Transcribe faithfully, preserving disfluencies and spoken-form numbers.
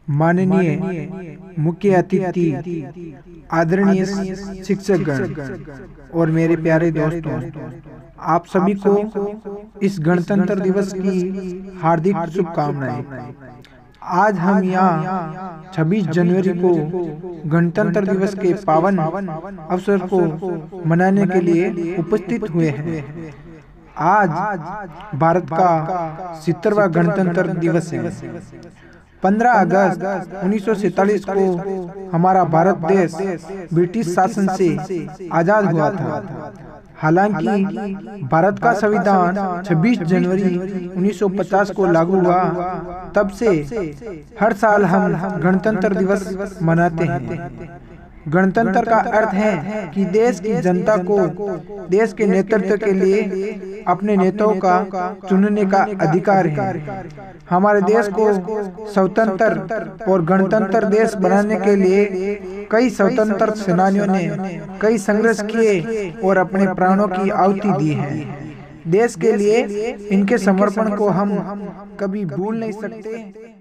माननीय मुख्य अतिथि, आदरणीय शिक्षकगण और मेरे प्यारे दोस्तों, आप सभी को इस गणतंत्र दिवस की हार्दिक शुभकामनाएं। आज हम यहाँ छब्बीस जनवरी को गणतंत्र दिवस के पावन अवसर को मनाने के लिए उपस्थित हुए हैं। आज भारत का सत्तरवां गणतंत्र दिवस है। पंद्रह अगस्त उन्नीस सौ सैंतालीस को हमारा भारत देश ब्रिटिश शासन से आजाद हुआ था। हालांकि भारत का संविधान छब्बीस जनवरी उन्नीस सौ पचास को लागू हुआ, तब से हर साल हम गणतंत्र दिवस मनाते हैं। गणतंत्र का अर्थ है कि देश की जनता को देश के नेतृत्व के लिए अपने नेताओं का चुनने का अधिकार है। हमारे देश को स्वतंत्र और गणतंत्र देश बनाने के लिए कई स्वतंत्र सेनानियों ने कई संघर्ष किए और अपने प्राणों की आहुति दी है। देश के लिए इनके समर्पण को हम कभी भूल नहीं सकते।